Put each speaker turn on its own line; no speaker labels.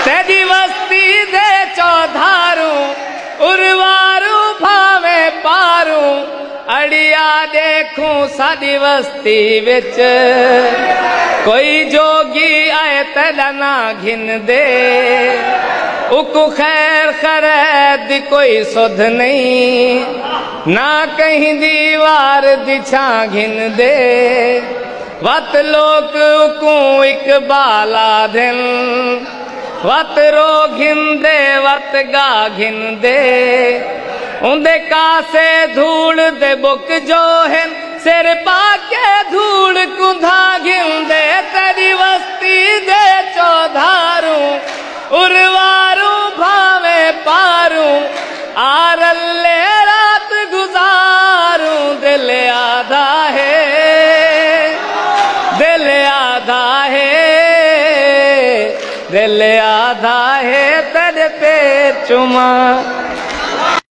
तेरी वस्ती दे चौधारू उर्वारू भावे पारू अड़िया देखूं साडी वस्ती विच कोई जोगी आए तेरा ना घिन दे उकु खैर खरैद कोई सुध नहीं ना कहीं दीवार दिछा घिन दे वत लोक उकू इकबाला दिन वत रो घिन दे वत गा घिन दे उन्दे कासे धूल दे बुक जो है सिर पाके धूल कुंधा घिन दे तेरी वस्ती दे चौधारू उर्वारू भावे पारू आरल्ले रात गुजारू दिल आधा है दिल आधा है दिल आधा है तेरे पे चुमा